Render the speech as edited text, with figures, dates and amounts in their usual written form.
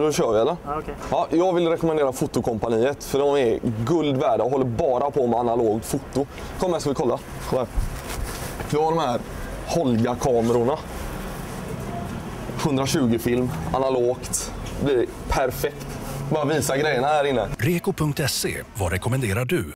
Då kör vi eller? Ja, okej. Ja, jag vill rekommendera Fotokompaniet för de är guld värda och håller bara på med analogt foto. Kom här så vi kolla. Kom här. Vi har de här Holga-kamerorna. 120 film, analogt. Det blir perfekt. Bara visa grejerna här inne. Reko.se, vad rekommenderar du?